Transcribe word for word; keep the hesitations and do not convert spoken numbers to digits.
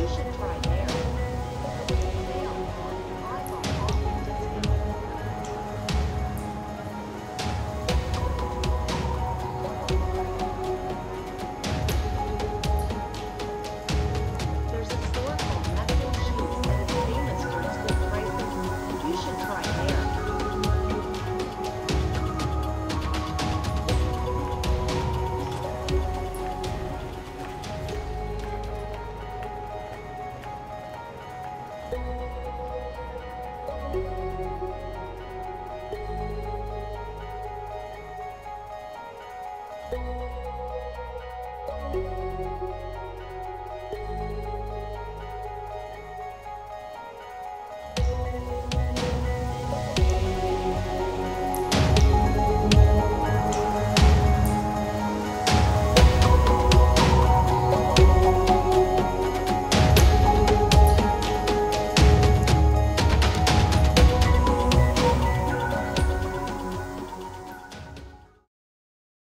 You should try there. They are fun. I love talking to people. There's a store called Meccan Shoes that is famous for its good prices. You should try there. Thank you.